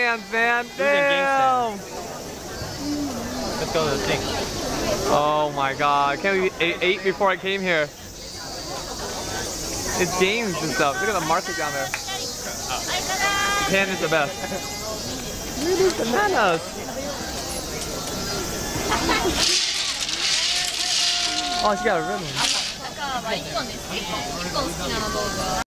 hands, man. Damn. Let's go to the thing. Oh my god. I can't believe I ate before I came here. It's games and stuff. Look at the market down there. Japan is the best. Look at these bananas. Oh, she got a ribbon.